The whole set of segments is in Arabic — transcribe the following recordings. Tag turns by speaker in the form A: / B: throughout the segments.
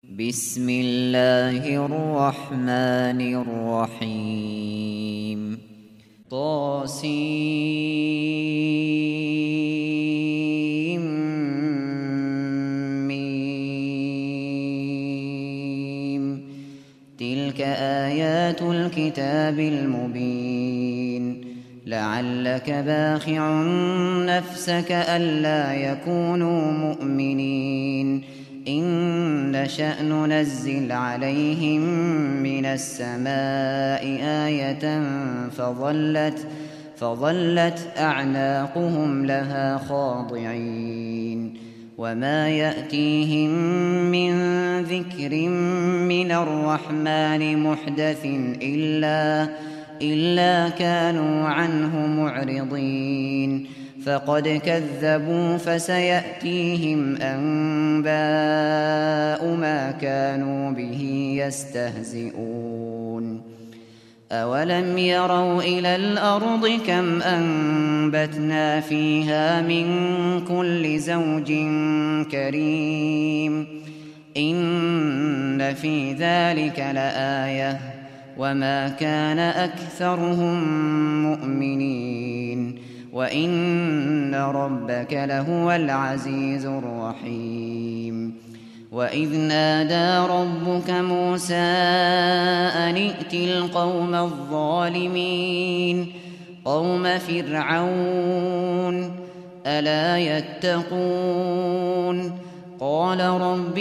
A: بسم الله الرحمن الرحيم طاسيم تلك آيات الكتاب المبين لعلك باخع نفسك ألا يكونوا مؤمنين إن نشأ ننزل عليهم من السماء آية فظلت أعناقهم لها خاضعين وما يأتيهم من ذكر من الرحمن محدث إلا كانوا عنه معرضين فقد كذبوا فسيأتيهم أنباء ما كانوا به يستهزئون أولم يروا إلى الأرض كم أنبتنا فيها من كل زوج كريم إن في ذلك لآية وما كان أكثرهم مؤمنين وإن ربك لهو العزيز الرحيم وإذ نادى ربك موسى أن ائت القوم الظالمين قوم فرعون ألا يتقون قال رب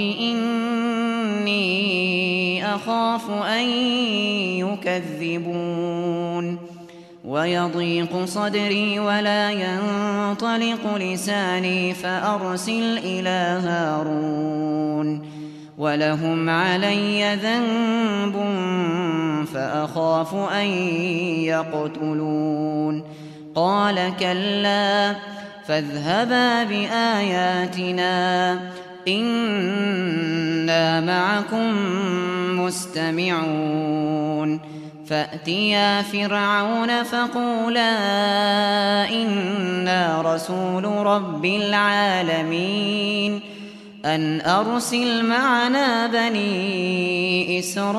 A: إني أخاف أن يكذبون ويضيق صدري ولا ينطلق لساني فأرسل إلى هارون ولهم علي ذنب فأخاف أن يقتلون قال كلا فاذهبا بآياتنا إنا معكم مستمعون فأتيا فرعون فقولا إنا رسول رب العالمين أن أرسل معنا بني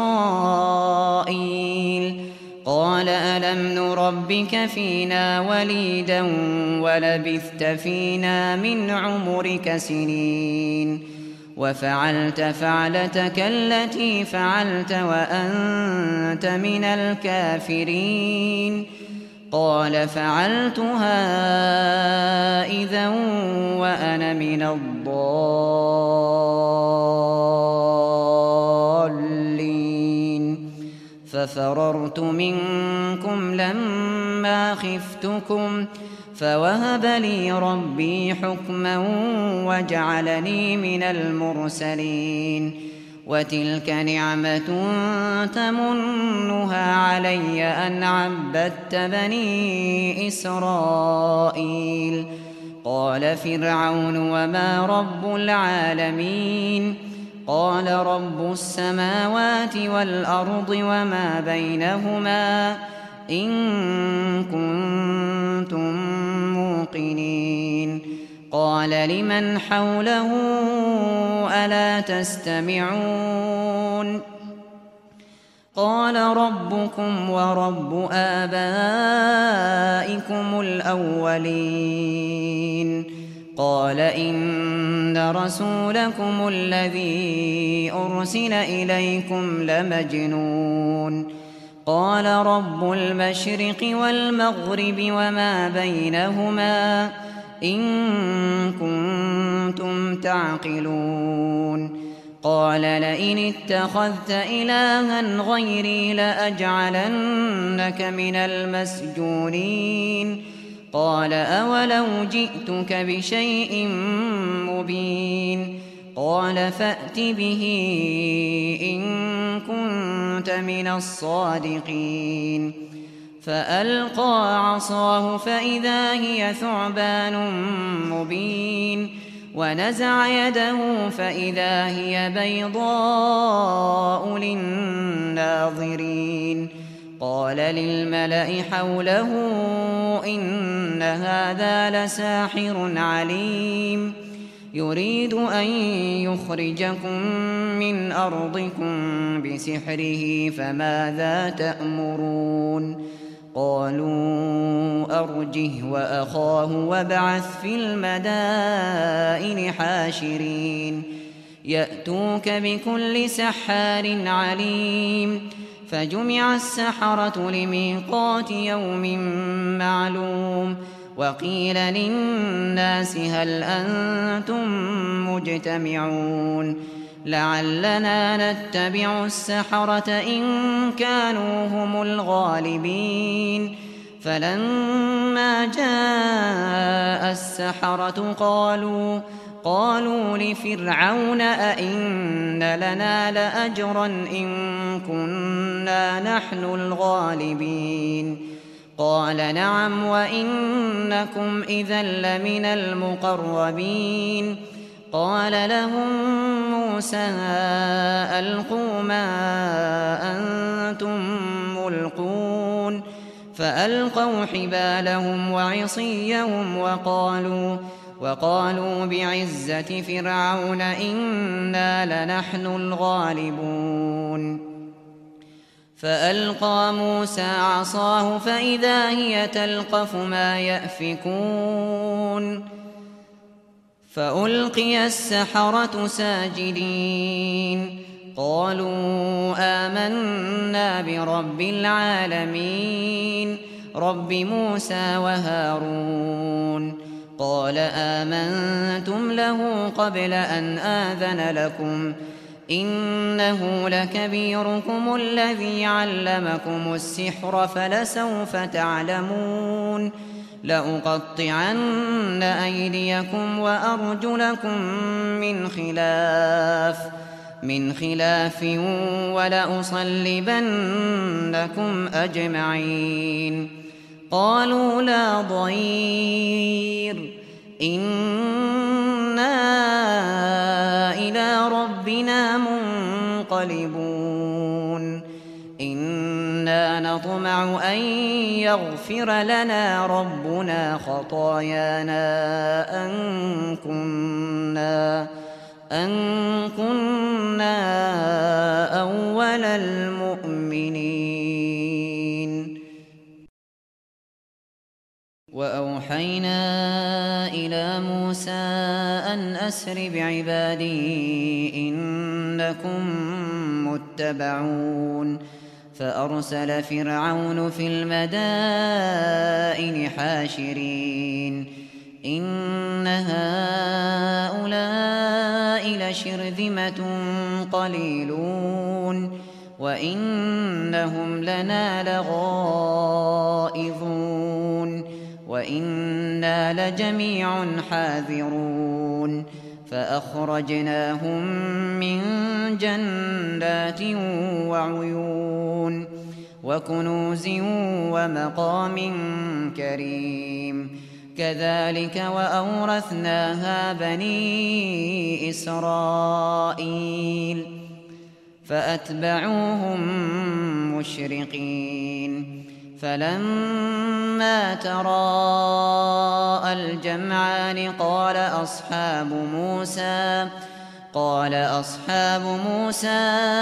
A: إسرائيل قال ألم نربك فينا وليدا ولبثت فينا من عمرك سنين وفعلت فعلتك التي فعلت وأنت من الكافرين قال فعلتها إذا وأنا من الضالين ففررت منكم لما خفتكم فوهب لي ربي حكما وجعلني من المرسلين وتلك نعمة تمنها علي أن عبدت بني إسرائيل قال فرعون وما رب العالمين قال رب السماوات والأرض وما بينهما إن كنتم موقنين قال لمن حوله ألا تستمعون قال ربكم ورب آبائكم الأولين قال إن رسولكم الذي أرسل إليكم لمجنون قال رب المشرق والمغرب وما بينهما إن كنتم تعقلون قال لئن اتخذت إلها غيري لأجعلنك من المسجونين قال أولو جئتك بشيء مبين قال فأت به إن كنت من الصادقين فألقى عصاه فإذا هي ثعبان مبين ونزع يده فإذا هي بيضاء للناظرين قال للملأ حوله إن هذا لساحر عليم يريد أن يخرجكم من أرضكم بسحره فماذا تأمرون قالوا أرجه وأخاه وابعث في المدائن حاشرين يأتوك بكل سحار عليم فجمع السحرة لميقات يوم معلوم وقيل للناس هل أنتم مجتمعون لعلنا نتبع السحرة إن كانوا هم الغالبين فلما جاء السحرة قالوا لفرعون أئن لنا لأجرا إن كنا نحن الغالبين قال نعم وإنكم إذا لمن المقربين قال لهم موسى ألقوا ما أنتم ملقون فألقوا حبالهم وعصيهم وقالوا بعزة فرعون إنا لنحن الغالبون فألقى موسى عصاه فإذا هي تلقف ما يأفكون فألقي السحرة ساجدين قالوا آمنا برب العالمين رب موسى وهارون قال آمنتم له قبل أن آذن لكم إنه لكبيركم الذي علمكم السحر فلسوف تعلمون لأقطعن أيديكم وأرجلكم من خلاف ولأصلبنكم أجمعين قالوا لا ضير إنا إلى ربنا منقلبون إنا نطمع أن يغفر لنا ربنا خطايانا أن كنا أول المؤمنين وأوحينا إلى موسى أن أسر بعبادي إنكم متبعون فأرسل فرعون في المدائن حاشرين إن هؤلاء لشرذمة قليلون وإنهم لنا لغائظون وإنا لجميع حاذرون فأخرجناهم من جنات وعيون وكنوز ومقام كريم كذلك وأورثناها بني إسرائيل فأتبعوهم مشرقين فلما تراءى الجمعان قال أصحاب موسى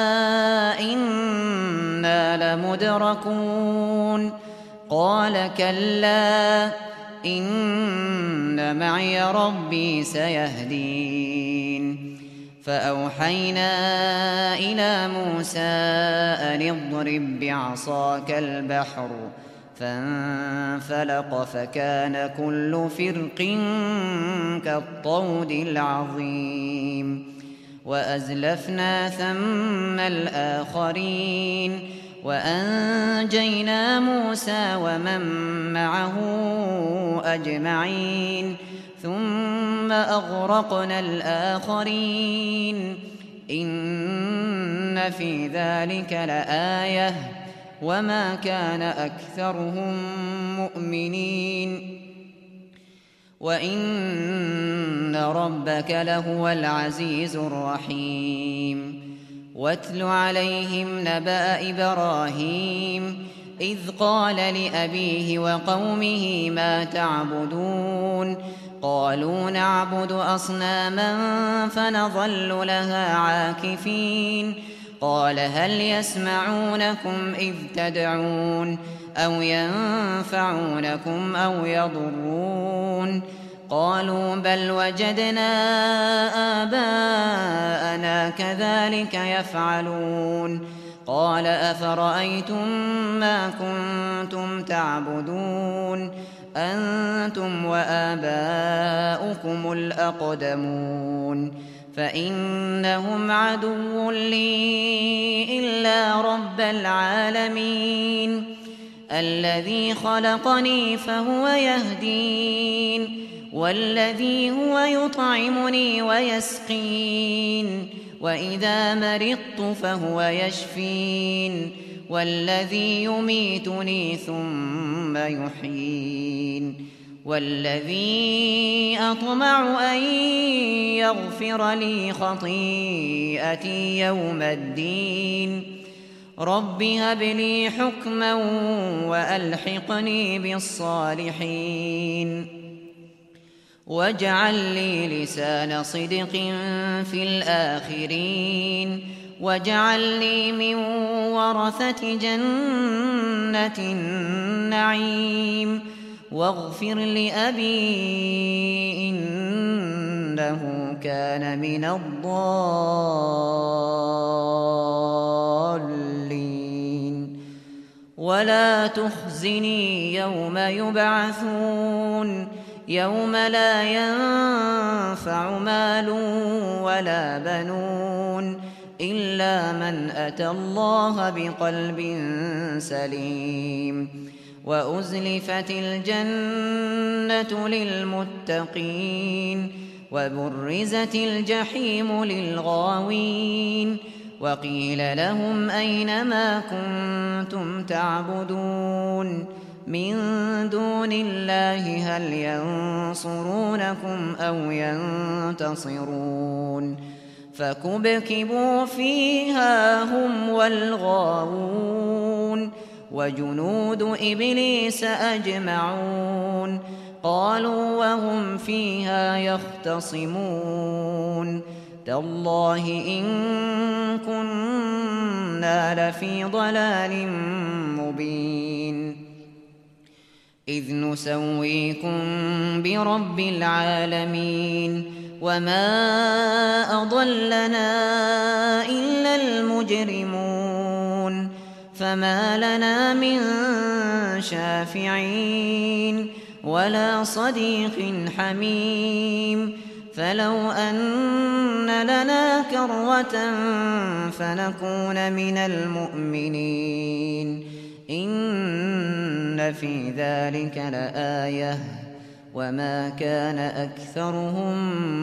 A: إنا لمدركون قال كلا إن معي ربي سيهدين فأوحينا إلى موسى أن اضرب بعصاك البحر فانفلق فكان كل فرق كالطود العظيم وأزلفنا ثم الآخرين وأنجينا موسى ومن معه أجمعين ثم أغرقنا الآخرين إن في ذلك لآية وما كان أكثرهم مؤمنين وإن ربك لهو العزيز الرحيم واتل عليهم نبأ إبراهيم إذ قال لأبيه وقومه ما تعبدون قالوا نعبد أصناما فنظل لها عاكفين قال هل يسمعونكم إذ تدعون أو ينفعونكم أو يضرون قالوا بل وجدنا آباءنا كذلك يفعلون قال أفرأيتم ما كنتم تعبدون أنتم وآباؤكم الأقدمون فإنهم عدو لي إلا رب العالمين الذي خلقني فهو يهدين والذي هو يطعمني ويسقين وإذا مرضت فهو يشفين والذي يميتني ثم يحيين والذي أطمع أن يغفر لي خطيئتي يوم الدين رب هب لي حكما وألحقني بالصالحين واجعل لي لسان صدق في الآخرين واجعلني من ورثة جنة النعيم واغفر لأبي إنه كان من الضالين ولا تخزني يوم يبعثون يوم لا ينفع مال ولا بنون إلا من أتى الله بقلب سليم وأزلفت الجنة للمتقين وبرزت الجحيم للغاوين وقيل لهم أين ما كنتم تعبدون من دون الله هل ينصرونكم أو ينتصرون فكبكبوا فيها هم والغاوون وجنود إبليس أجمعون قالوا وهم فيها يختصمون تالله إن كنا لفي ضلال مبين إذ نسويكم برب العالمين وما أضلنا إلا المجرمون فما لنا من شافعين ولا صديق حميم فلو أن لنا كرة فنكون من المؤمنين إن في ذلك لآية وما كان أكثرهم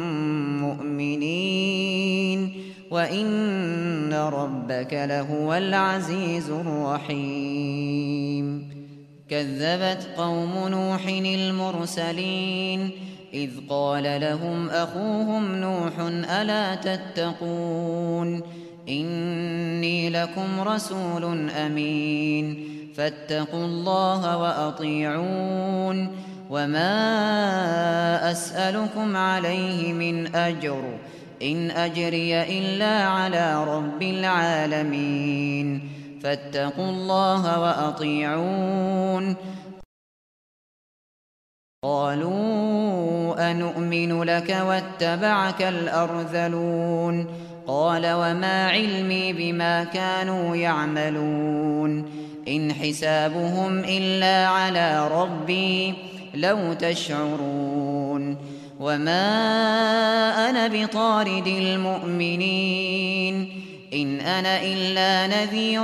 A: مؤمنين وإن ربك لهو العزيز الرحيم كذبت قوم نوح المرسلين إذ قال لهم أخوهم نوح ألا تتقون إني لكم رسول أمين فاتقوا الله وأطيعون وما أسألكم عليه من أجر إن أجري إلا على رب العالمين فاتقوا الله وأطيعون قالوا أنؤمن لك واتبعك الأرذلون قال وما علمي بما كانوا يعملون إن حسابهم إلا على ربي لو تشعرون وما أنا بطارد المؤمنين إن أنا إلا نذير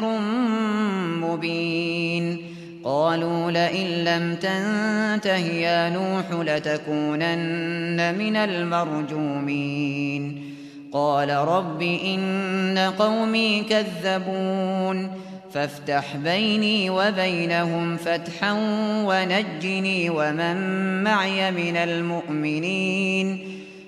A: مبين قالوا لئن لم تنته يا نوح لتكونن من المرجومين قال رب إن قومي كذبون فافتح بيني وبينهم فتحا ونجني ومن معي من المؤمنين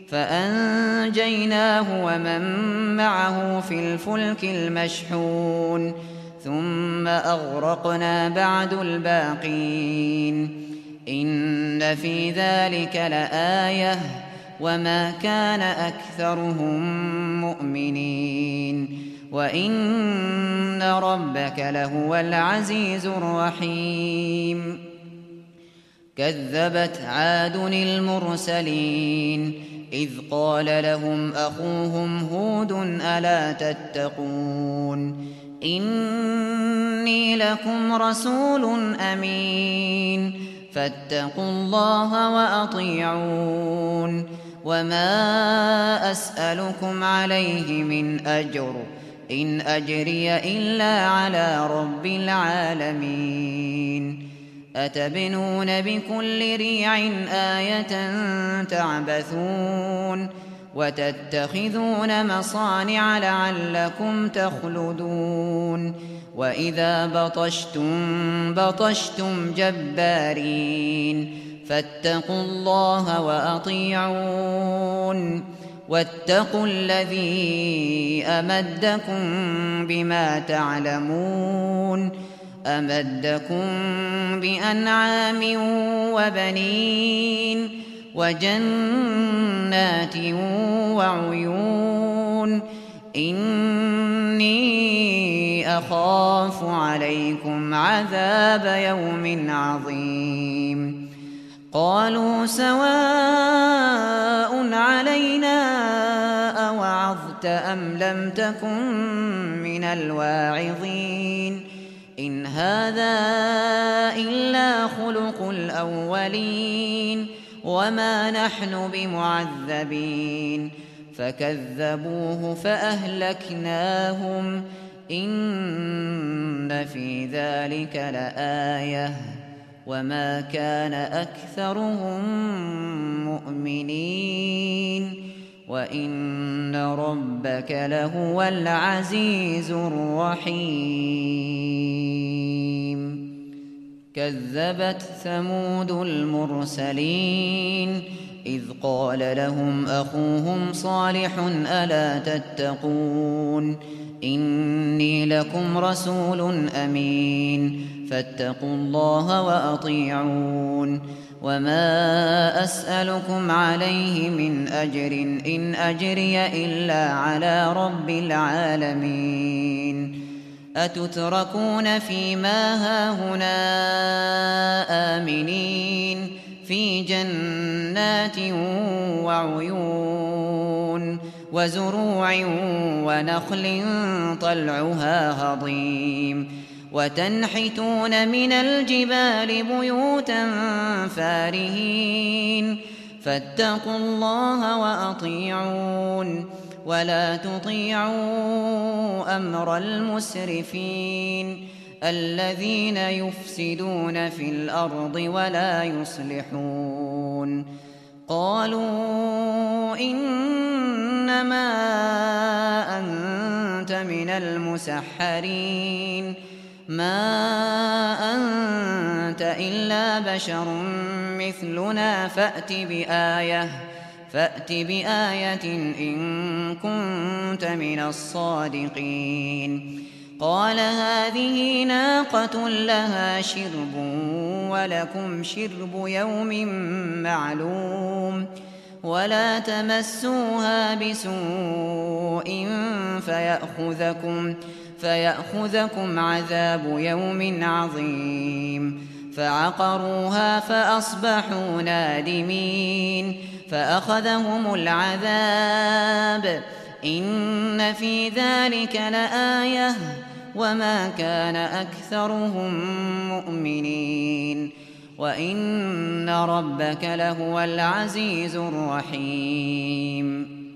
A: فأنجيناه ومن معه في الفلك المشحون ثم أغرقنا بعد الباقين إن في ذلك لآية وما كان أكثرهم مؤمنين وإن ربك لهو العزيز الرحيم كذبت عاد المرسلين إذ قال لهم أخوهم هود ألا تتقون إني لكم رسول أمين فاتقوا الله وأطيعون وما أسألكم عليه من أجر إن أجري إلا على رب العالمين أتبنون بكل ريع آية تعبثون وتتخذون مصانع لعلكم تخلدون وإذا بطشتم جبارين فاتقوا الله وأطيعون واتقوا الذي أمدكم بما تعلمون أمدكم بأنعام وبنين وجنات وعيون إني أخاف عليكم عذاب يوم عظيم قالوا سواء علينا أوعظت أم لم تكن من الواعظين إن هذا إلا خلق الأولين وما نحن بمعذبين فكذبوه فأهلكناهم إن في ذلك لآية وما كان أكثرهم مؤمنين وإن ربك لهو العزيز الرحيم كذبت ثمود المرسلين إذ قال لهم أخوهم صالح ألا تتقون إني لكم رسول أمين فاتقوا الله وأطيعون وما أسألكم عليه من أجر إن أجري إلا على رب العالمين أتتركون فيما هاهنا آمنين في جنات وعيون وزروع ونخل طلعها هضيم وتنحتون من الجبال بيوتا فارهين فاتقوا الله وأطيعون ولا تطيعوا أمر المسرفين الذين يفسدون في الأرض ولا يصلحون قالوا إنما أنت من المسحرين ما أنت إلا بشر مثلنا فأت بآية إن كنت من الصادقين قال هذه ناقة لها شرب ولكم شرب يوم معلوم ولا تمسوها بسوء فيأخذكم عذاب يوم عظيم فعقروها فأصبحوا نادمين فأخذهم العذاب إن في ذلك لآية وما كان أكثرهم مؤمنين وإن ربك لهو العزيز الرحيم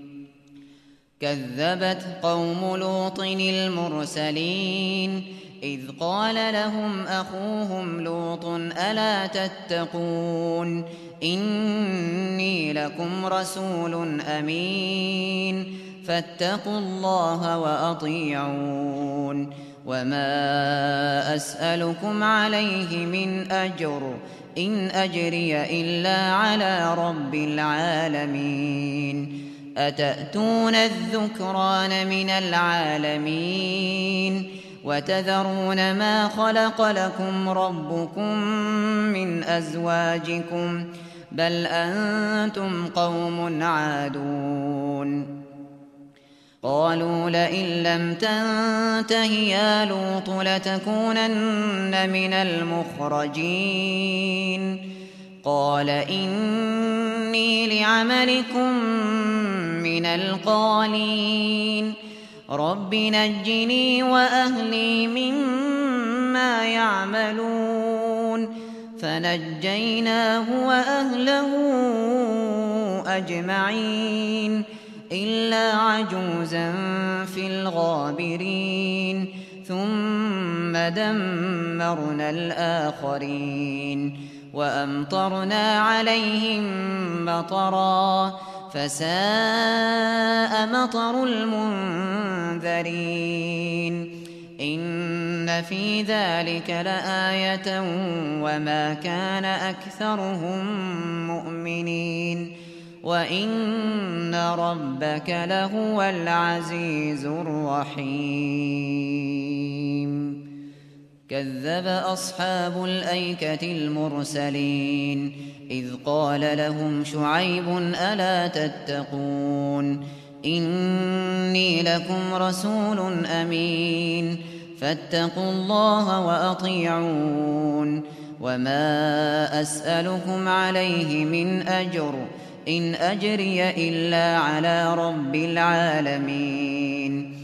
A: كذبت قوم لوط المرسلين إذ قال لهم أخوهم لوط ألا تتقون إني لكم رسول أمين فاتقوا الله وأطيعون وما أسألكم عليه من أجر إن أجري إلا على رب العالمين أتأتون الذكران من العالمين وتذرون ما خلق لكم ربكم من أزواجكم بل أنتم قوم عادون قالوا لئن لم تنته يا لوط لتكونن من المخرجين قال إني لعملكم من القالين رب نجني وأهلي مما يعملون فنجيناه وأهله أجمعين إلا عجوزا في الغابرين ثم دمرنا الآخرين وأمطرنا عليهم مطرا فساء مطر المنذرين إن في ذلك لآية وما كان أكثرهم مؤمنين وإن ربك لهو العزيز الرحيم كذب أصحاب الأيكة المرسلين إذ قال لهم شعيب ألا تتقون إني لكم رسول أمين فاتقوا الله وأطيعون وما أسألكم عليه من أجر إن أجري إلا على رب العالمين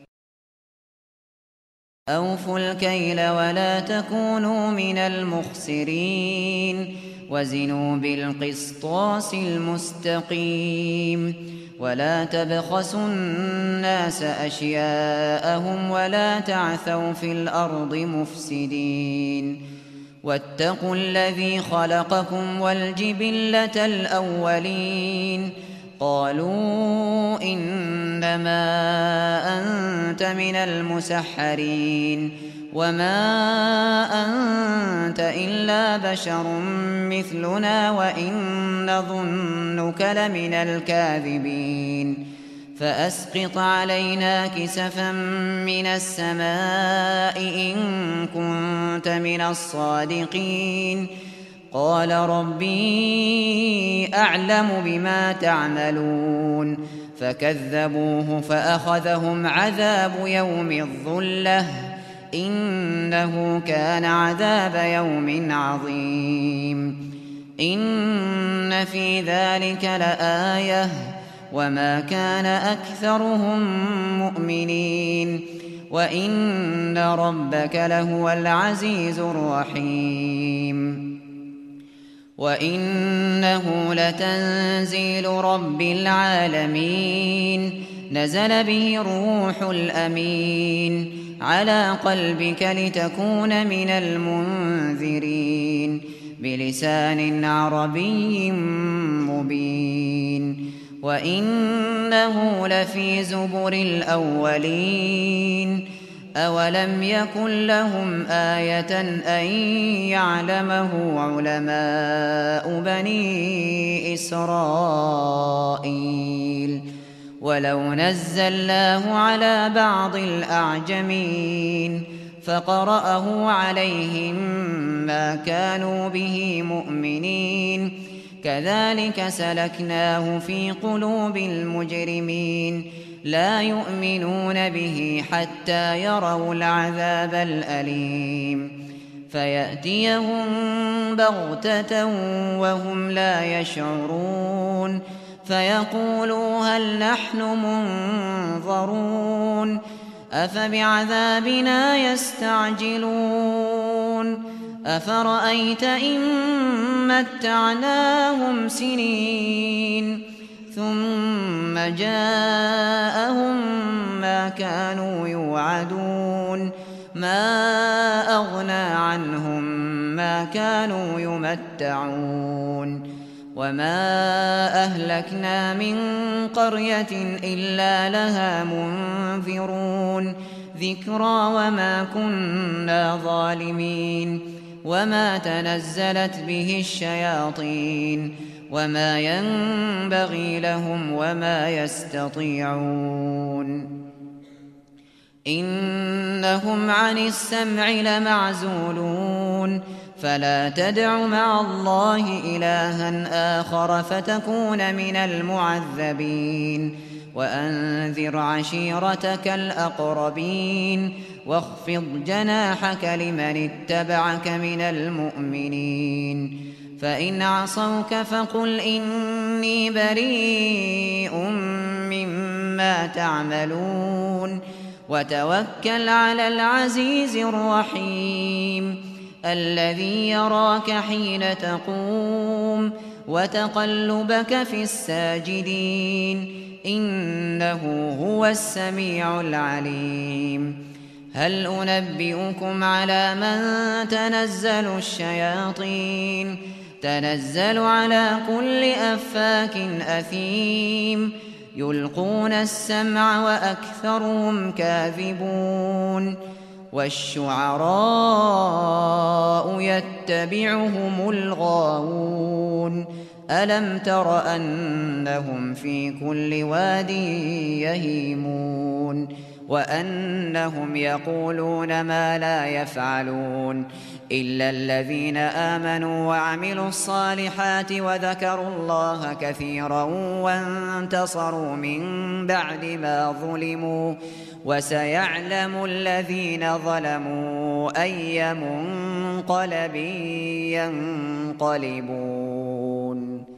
A: أوفوا الكيل ولا تكونوا من المخسرين وزنوا بالقسطاس المستقيم ولا تبخسوا الناس أشياءهم ولا تعثوا في الأرض مفسدين واتقوا الذي خلقكم والجبلة الأولين قالوا إنما أنت من المسحرين وما أنت إلا بشر مثلنا وإن نظنك لمن الكاذبين فأسقط علينا كسفا من السماء إن كنت من الصادقين قال ربي أعلم بما تعملون فكذبوه فأخذهم عذاب يوم الظلة إنه كان عذاب يوم عظيم إن في ذلك لآية وما كان أكثرهم مؤمنين وإن ربك لهو العزيز الرحيم وإنه لتنزيل رب العالمين نزل به الروح الأمين على قلبك لتكون من المنذرين بلسان عربي مبين وإنه لفي زبر الأولين أولم يكن لهم آية أن يعلمه علماء بني إسرائيل ولو نزلناه على بعض الأعجمين فقرأه عليهم ما كانوا به مؤمنين كذلك سلكناه في قلوب المجرمين لا يؤمنون به حتى يروا العذاب الأليم فيأتيهم بغتة وهم لا يشعرون فيقولوا هل نحن منظرون أفبعذابنا يستعجلون أفرأيت إن متعناهم سنين ثم جاءهم ما كانوا يوعدون ما أغنى عنهم ما كانوا يمتعون وما أهلكنا من قرية إلا لها منذرون ذكرى وما كنا ظالمين وما تنزلت به الشياطين وما ينبغي لهم وما يستطيعون إن إنهم عن السمع لمعزولون فلا تدع مع الله إلها آخر فتكون من المعذبين وأنذر عشيرتك الأقربين واخفض جناحك لمن اتبعك من المؤمنين فإن عصوك فقل إني بريء مما تعملون وتوكل على العزيز الرحيم الذي يراك حين تقوم وتقلبك في الساجدين إنه هو السميع العليم هل أنبئكم على من تنزل الشياطين تنزل على كل أفاك أثيم يلقون السمع وأكثرهم كاذبون والشعراء يتبعهم الغاوون ألم تر أنهم في كل واد يهيمون وأنهم يقولون ما لا يفعلون إلا الذين آمنوا وعملوا الصالحات وذكروا الله كثيرا وانتصروا من بعد ما ظلموا وسيعلم الذين ظلموا أي منقلب ينقلبون